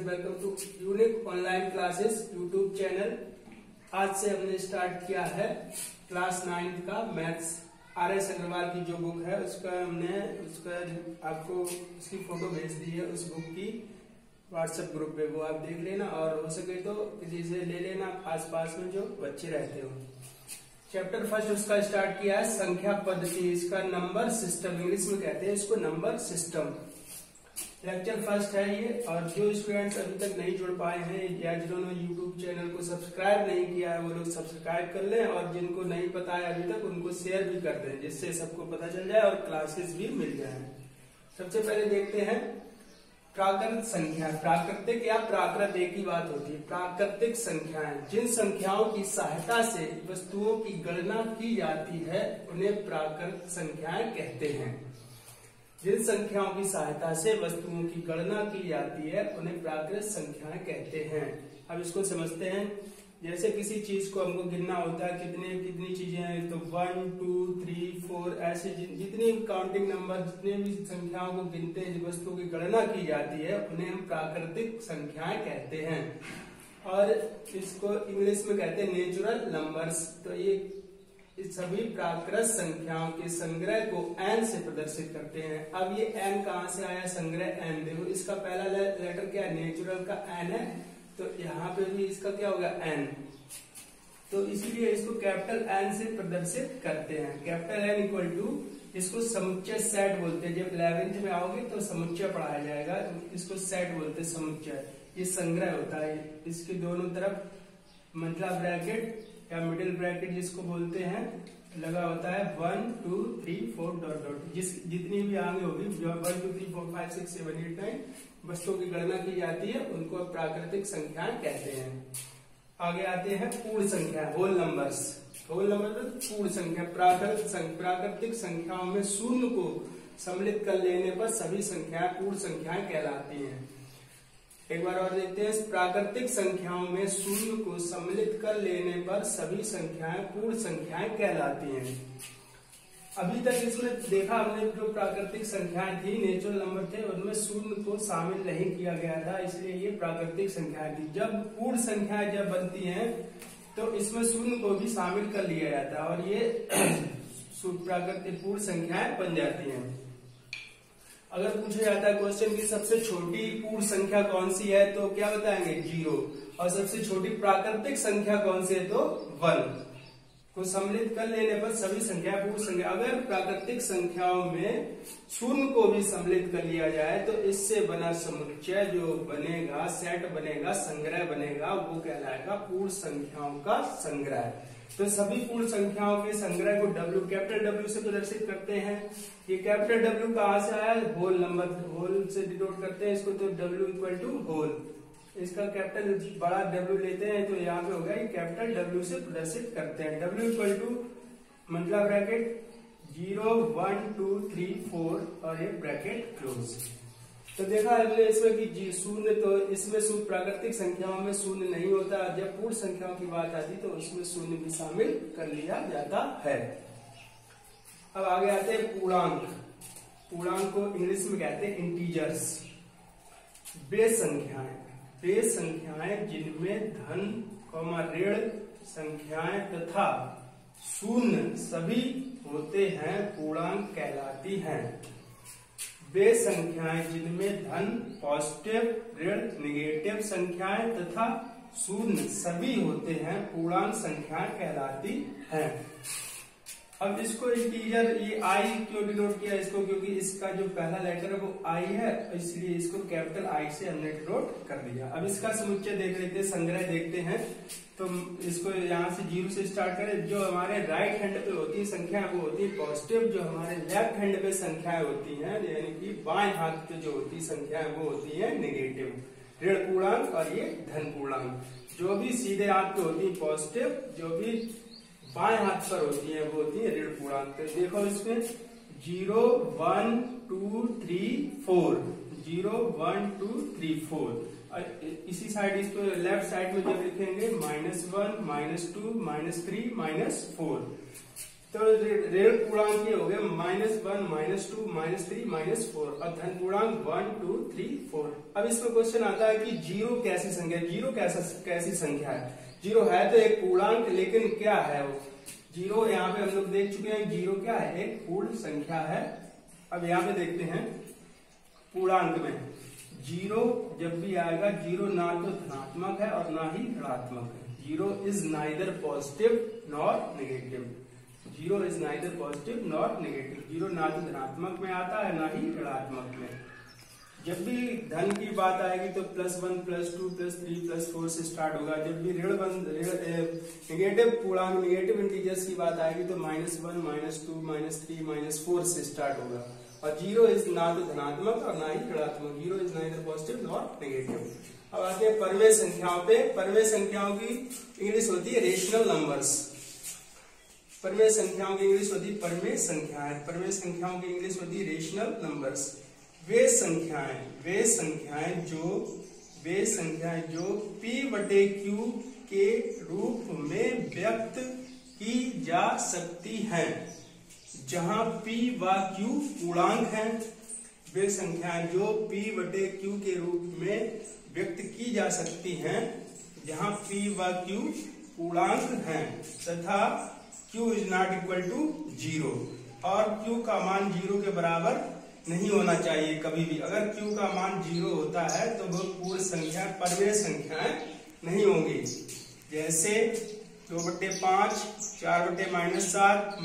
Welcome to unique online classes YouTube channel. आज से हमने स्टार्ट किया है क्लास 9 का मैथ्स। RS अग्रवाल की जो बुक है उसका आपको उसकी फोटो भेज दी है, उस बुक की व्हाट्सएप ग्रुप पे, वो आप देख लेना और हो सके तो किसी से ले लेना आसपास में जो बच्चे रहते हो। चैप्टर फर्स्ट उसका स्टार्ट किया है संख्या पद्धति, इसका नंबर सिस्टम, इंग्लिश में कहते हैं इसको नंबर सिस्टम। लेक्चर फर्स्ट है ये। और जो स्टूडेंट्स अभी तक नहीं जुड़ पाए हैं या जिन्होंने यूट्यूब चैनल को सब्सक्राइब नहीं किया है वो लोग सब्सक्राइब कर लें, और जिनको नहीं पता है अभी तक उनको शेयर भी कर दें, जिससे सबको पता चल जाए और क्लासेस भी मिल जाए। सबसे पहले देखते हैं प्राकृत संख्या। प्राकृतिक या प्राकृत एक ही बात होती है। प्राकृतिक संख्याएं जिन संख्याओं की सहायता से वस्तुओं की गणना की जाती है उन्हें प्राकृत संख्याएं कहते हैं। जिन संख्याओं की सहायता से वस्तुओं की गणना की जाती है उन्हें प्राकृत संख्याएं कहते हैं। अब इसको समझते हैं। जैसे किसी चीज को हमको गिनना होता है, कितनी चीजें हैं, तो 1 2 3 4 ऐसे जितनी काउंटिंग नंबर, जितने भी संख्याओं को गिनते हैं, वस्तुओं की गणना की जाती है उन्हें हम प्राकृतिक संख्याएं कहते हैं। और इसको इंग्लिश में कहते हैं नेचुरल नंबर्स। तो ये इस सभी प्राकृत संख्याओं के संग्रह को n से प्रदर्शित करते हैं। अब ये n कहां से आया, संग्रह n, देखो इसका पहला लेटर क्या है, नेचुरल का n है, तो यहाँ पे भी इसका क्या होगा n, तो इसलिए इसको कैपिटल N से प्रदर्शित करते हैं। कैपिटल N इक्वल टू, इसको समुच्चय सेट बोलते हैं। जब 11th में आओगे तो समुच्चय पढ़ाया जाएगा, इसको सेट बोलते हैं, समुच्चय। ये संग्रह होता है, इसके दोनों तरफ मंथला ब्रैकेट या मिडिल ब्रैकेट जिसको बोलते हैं लगा होता है। 1 2 3 4 डॉट डॉट, जितनी भी आगे होगी 1 2 3 4 5 6 7 8 9 वस्तुओं की गणना की जाती है उनको प्राकृतिक संख्याएं कहते हैं। आगे आते हैं पूर्ण संख्या, होल नंबर्स। होल नंबर पूर्ण संख्या। प्राकृतिक संख्याओं में शून्य को सम्मिलित कर लेने पर सभी संख्याएं पूर्ण संख्याएं कहलाती हैं। एक बार और देखते हैं। प्राकृतिक संख्याओं में शून्य को सम्मिलित कर लेने पर सभी संख्याएं पूर्ण संख्याएं कहलाती हैं। अभी तक इसमें देखा हमने जो प्राकृतिक संख्याएं थी, नेचुरल नंबर थे, उनमें शून्य को शामिल नहीं किया गया था, इसलिए ये प्राकृतिक संख्याएं थी। जब पूर्ण संख्याएं जब बनती हैं तो इसमें शून्य को भी शामिल कर लिया जाता है और ये प्राकृतिक पूर्ण संख्याएं बन जाती हैं। अगर पूछा जाता है क्वेश्चन की सबसे छोटी पूर्ण संख्या कौन सी है, तो क्या बताएंगे, 0। और सबसे छोटी प्राकृतिक संख्या कौन सी है, तो 1 को सम्मिलित कर लेने पर सभी संख्या पूर्ण संख्या। अगर प्राकृतिक संख्याओं में शून्य को भी सम्मिलित कर लिया जाए तो इससे बना समुच्चय जो बनेगा, सेट बनेगा, संग्रह बनेगा, वो कहलाएगा पूर्ण संख्याओं का संग्रह। तो सभी पूर्ण संख्याओं के संग्रह को कैपिटल W से प्रदर्शित करते हैं। ये कैपिटल W कहां से आया, होल नंबर, होल से डिनोट करते हैं इसको, तो W इक्वल टू होल। इसका कैपिटल बड़ा W लेते हैं तो यहाँ पे होगा ये कैपिटल W से प्रदर्शित करते हैं। W इक्वल टू मंथला ब्रैकेट 0 1 2 3 4 और ये ब्रैकेट क्लोज। तो देखा हमने इसमें कि शून्य, तो इसमें प्राकृतिक संख्याओं में शून्य नहीं होता। जब पूर्ण संख्याओं की बात आती तो उसमें शून्य भी शामिल कर लिया जाता है। अब आगे आते हैं पूर्णांक। पूर्णांक को इंग्लिश में कहते हैं इंटीजर्स। बेस संख्याएं जिनमें धन, ऋण संख्याएं तथा शून्य सभी होते हैं पूर्णांक कहलाती हैं। वे संख्याएं जिनमें धन, पॉजिटिव, ऋण, निगेटिव संख्याएं तथा शून्य सभी होते हैं पूर्णांक संख्याएं कहलाती हैं। अब इसको इंटीजर, ये आई क्यों डिनोट किया इसको, क्योंकि इसका जो पहला लेटर है वो आई है, इसलिए इसको कैपिटल आई से हमने डिनोट कर दिया। अब इसका समुच्चय देख लेते हैं, संग्रह देखते हैं। तो इसको यहाँ से 0 से स्टार्ट करें। जो हमारे राइट हैंड पे होती है संख्या वो होती है पॉजिटिव, जो हमारे लेफ्ट हैंड पे संख्याएं होती हैं यानी कि बाएं हाथ पे जो होती संख्याएं वो होती है नेगेटिव, ऋण पूर्णांक और ये धन पूर्णांक। जो भी सीधे हाथ पे होती है पॉजिटिव, जो भी बाएं हाथ पर होती है वो होती है ऋण पूर्णांक। तो देखो इसमें 0 1 2 3 4, 0 1 2 3 4। इसी साइड, इसको लेफ्ट साइड में जब लिखेंगे -1 -2 -3 -4, तो ऋण पूर्णांक ये हो गए -1, -2, -3, -4 और धन पूर्णांक 1, 2, 3, 4। अब इसमें क्वेश्चन आता है कि जीरो कैसी संख्या, जीरो कैसी संख्या है। जीरो है तो एक पूर्णांक, लेकिन क्या है वो जीरो, यहाँ पे हम लोग देख चुके हैं जीरो क्या है, एक पूर्ण संख्या है। अब यहाँ पे देखते हैं पूर्णांक में जीरो जब भी आएगा, जीरो ना तो धनात्मक है और ना ही ऋणात्मक है। Zero is neither positive nor negative, zero is neither positive nor negative. Zero ना तो धनात्मक में आता है ना ही ऋणात्मक में। जब भी धन की बात आएगी तो +1, +2, +3, +4 से स्टार्ट होगा। जब भी नेगेटिव पूर्णांक, नेगेटिव इंटीजर्स की बात आएगी तो -1, -2, -3, -4 से स्टार्ट होगा। और जीरो इज ना तो धनात्मक और ना ही ऋणात्मक, zero is neither positive nor negative. अब आते हैं परमेय संख्याओं पे। परमेय संख्याओं की इंग्लिश होती है रेशनल नंबर्स। परमेय संख्याओं की इंग्लिश होती है परमेय संख्याएं, परमेय संख्याओं की इंग्लिश होती है रेशनल नंबर्स। वे संख्याएं जो p/q के रूप में व्यक्त की जा सकती हैं, जहां p व q पूर्णांक हैं। वे संख्याएं जो p/q के रूप में व्यक्त की जा सकती हैं, जहां p व q पूर्णांक हैं तथा q is not equal to 0 और q का मान 0 के बराबर नहीं होना चाहिए कभी भी। अगर q का मान 0 होता है तो वो पूर्ण संख्या, परमेय संख्याएं नहीं होंगी। जैसे 2/5, 4/-7,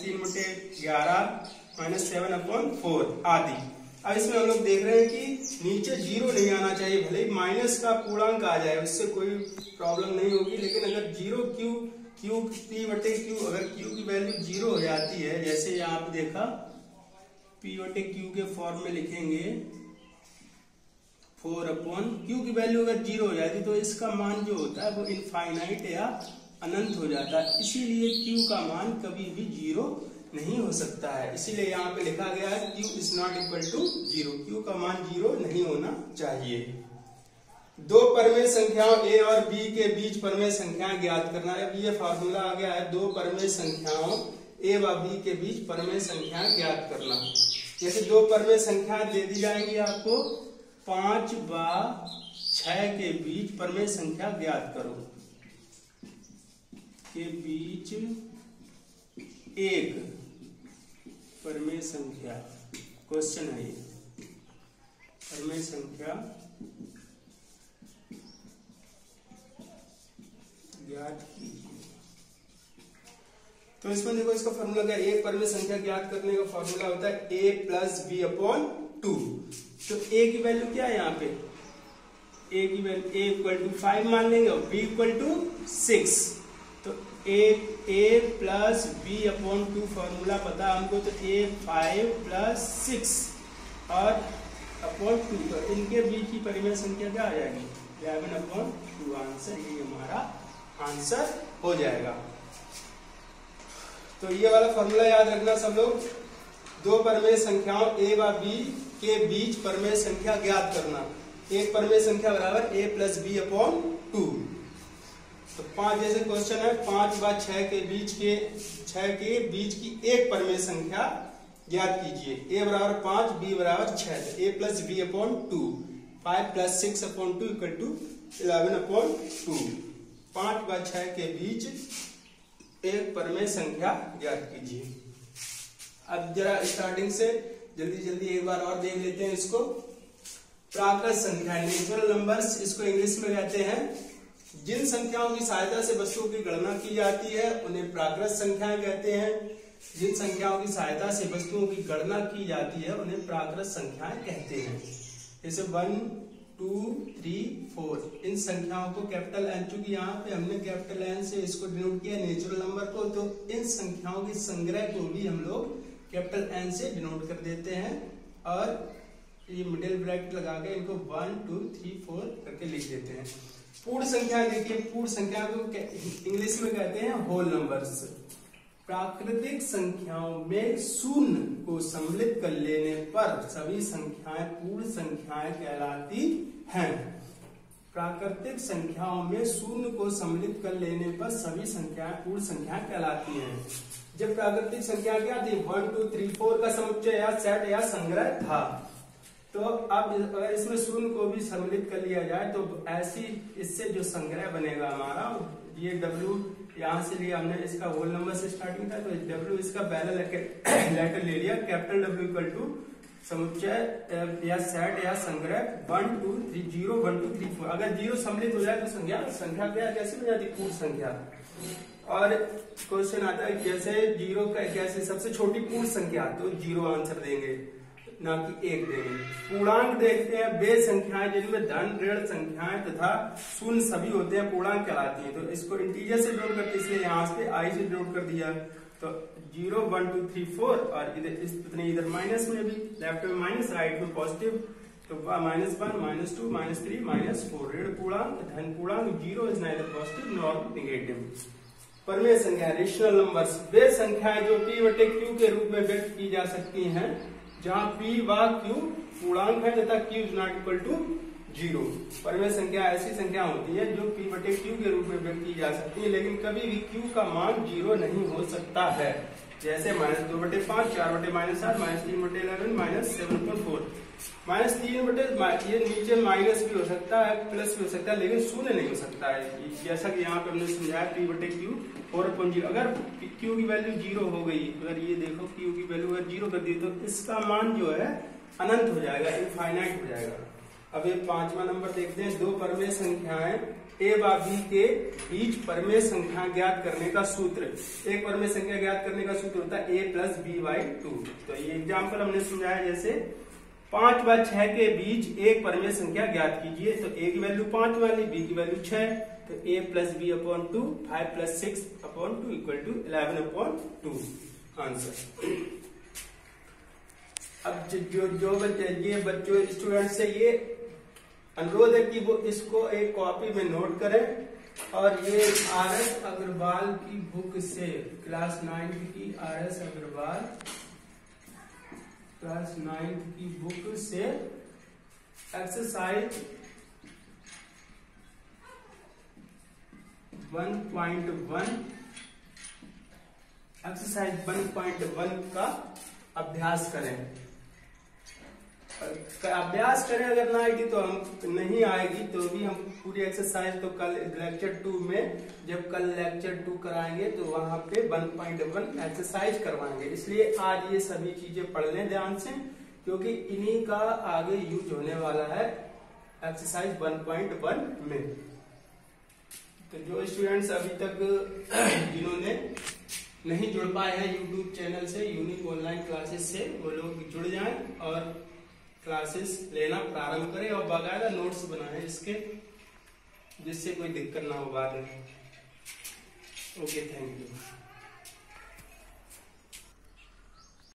-3/11, -7/4 आदि। अब इसमें हम लोग देख रहे हैं कि नीचे 0 नहीं आना चाहिए, भले ही माइनस का पूर्णांक आ जाए उससे कोई प्रॉब्लम नहीं होगी, लेकिन अगर 0 p/q अगर q की वैल्यू 0 हो जाती है, जैसे यहाँ पे देखा p/q के फॉर्म में लिखेंगे 4/q की वैल्यू अगर 0 हो जाती तो इसका मान जो होता है वो इनफाइनाइट या अनंत हो जाता है। इसीलिए q का मान कभी भी 0 नहीं हो सकता है। इसीलिए यहाँ पे लिखा गया है q is not equal to 0, q का मान 0 नहीं होना चाहिए। दो परमेय संख्याओं a और b के बीच परमेय संख्याएं ज्ञात करना है। अब ये फार्मूला आ गया है, दो परमेय संख्याओं a व b के बीच परमेय संख्याएं ज्ञात करना। जैसे दो परमेय संख्याएं दे दी जाएंगी आपको, 5 व 6 के बीच परमेय संख्या ज्ञात करो। के बीच एक परमेय संख्या, क्वेश्चन है ये, परमेय संख्या ज्ञात कीजिए। तो इसमें देखो इसका फॉर्मूला क्या है, एक परमेय संख्या ज्ञात करने का फॉर्मूला होता है a + b/2। तो a की वैल्यू क्या है यहाँ पे, a की वैल्यू a = 5 मान लेंगे और b = 6। तो a + b/2 फॉर्मूला पता हमको, तो a 5 + 6 और /2, तो इनके बीच की परिमेय संख्या क्या आ जाएगी, 11/2। आंसर ये हमारा आंसर हो जाएगा। तो ये वाला फॉर्मूला याद रखना सब लोग। दो परमेय संख्याओं a व b के बीच परमेय संख्या ज्ञात करना। एक परमेय संख्या बराबर a + b/2। तो 5 जैसे क्वेश्चन है, 5 व 6 के बीच की एक परमेय संख्या ज्ञात कीजिए। a = 5, b = 6, a + b/2, 5 + 6/2 = 11/2। 5 व 6 के बीच एक परमेय संख्या ज्ञात कीजिए। अब जरा स्टार्टिंग से जल्दी एक बार और देख लेते हैं इसको। प्राकृत संख्या, नेचुरल नंबर्स इसको इंग्लिश में कहते हैं। जिन संख्याओं की सहायता से वस्तुओं की गणना की जाती है उन्हें प्राकृत संख्याएं कहते हैं। जिन संख्याओं की सहायता से वस्तुओं की गणना की जाती है उन्हें प्राकृत संख्याएं कहते हैं। जैसे 1, 2, 3, 4 इन संख्याओं को कैपिटल N, चूंकि यहाँ पे हमने कैपिटल N से इसको डिनोट किया नेचुरल नंबर को, तो इन संख्याओं के संग्रह को भी हम लोग कैपिटल N से डिनोट कर देते हैं और ये मिडिल ब्रैकेट लगा के इनको 1, 2, 3, 4 करके लिख देते हैं। पूर्ण संख्या देखिए, पूर्ण संख्या को इंग्लिश में कहते हैं होल नंबर्स। प्राकृतिक संख्याओं में शून्य को सम्मिलित कर लेने पर सभी संख्याएं पूर्ण संख्याएं कहलाती हैं। प्राकृतिक संख्याओं में शून्य को सम्मिलित कर लेने पर सभी संख्याएं पूर्ण संख्या कहलाती हैं। जब प्राकृतिक संख्या क्या थी 1 2 3 4 का समुच्चय या सेट या संग्रह था, तो अब अगर इसमें शून्य को भी सम्मिलित कर लिया जाए तो ऐसी इससे जो संग्रह बनेगा हमारा, ये W यहाँ से लिया हमने, इसका होल नंबर से स्टार्टिंग था, तो W इसका पहला लेटर ले लिया, कैपिटल W इक्वल टू समुच्चय या सेट या संग्रह 1 2 3 0 1 2 3 4। अगर 0 सम्मिलित हो जाए तो संख्या क्या कैसे बन जाती, पूर्ण संख्या। और क्वेश्चन आता है कैसे 0 का कैसे सबसे छोटी पूर्ण संख्या, तो 0 आंसर देंगे, ना कि 1 देंगे। पूर्णांक देखते हैं, वे संख्याएं जिनमें धन ऋण संख्याएं तथा शून्य सभी होते हैं पूर्णांक कहलाती हैं। तो इसको इंटीजर से जोड़ करते, इसलिए यहाँ से I से जोड़ कर दिया, तो 0 1 2 3 4, और इधर माइनस में भी, लेफ्ट में माइनस राइट में पॉजिटिव, तो -1 -2 -3 -4। ऋण पूर्णांक धन पूर्णांक 0 is neither positive nor negative. परमेय संख्या रेशनल नंबर्स, वे संख्याएं जो P बटे Q के रूप में व्यक्त की जा सकती हैं जहां P व Q पूर्णांक है तथा Q is not equal to 0। परमेय संख्या ऐसी संख्या होती है जो P बटे Q के रूप में व्यक्त की जा सकती है, लेकिन कभी भी Q का मान 0 नहीं हो सकता है। जैसे -2 बटे 5, 4 बटे -8, -3 बटे 11, -7/4। -3 बटे, ये नीचे माइनस भी हो सकता है, प्लस भी हो सकता है, लेकिन शून्य नहीं हो सकता है। जैसा कि यहाँ पे हमने समझाया P बटे Q 4/0। अगर Q की वैल्यू 0 हो गई, अगर ये देखो Q की वैल्यू अगर 0 कर दी तो इसका मान जो है अनंत हो जाएगा, इनफाइनाइट हो जाएगा। अब ये 5वां नंबर देखते हैं, दो परमेय संख्याएं A व B के बीच परमेय संख्या ज्ञात करने का सूत्र। एक परमेय संख्या ज्ञात करने का सूत्र होता है A + B/2। तो ये एग्जाम्पल हमने समझाया, जैसे 5 व 6 के बीच एक परमेय संख्या ज्ञात कीजिए। तो A की वैल्यू 5 वाली, B की वैल्यू 6, तो A + B/2 5 + 6/2 equal to 11/2 answer. अब जो बच्चे ये बच्चों स्टूडेंट से ये अनुरोध है कि वो इसको एक कॉपी में नोट करें, और ये RS अग्रवाल की बुक से क्लास 9 की RS अग्रवाल क्लास 9 की बुक से एक्सरसाइज 1.1 का अभ्यास करें। अभ्यास करें, अगर ना आएगी तो हम नहीं आएगी तो भी हम पूरी एक्सरसाइज तो कल लेक्चर 2 में, जब कल लेक्चर 2 कराएंगे तो वहां पे 1.1 एक्सरसाइज करवाएंगे। इसलिए आज ये सभी चीजें पढ़ लें ध्यान से, क्योंकि इन्हीं का आगे यूज होने वाला है एक्सरसाइज 1.1 में। तो जो स्टूडेंट्स अभी तक जिन्होंने नहीं जुड़ पाए हैं यूट्यूब चैनल से, यूनिक ऑनलाइन क्लासेस से, वो लोग जुड़ जाएं और क्लासेस लेना प्रारंभ करें और बाकायदा नोट्स बनाएं इसके, जिससे कोई दिक्कत ना हो बाद में। Okay, thank you.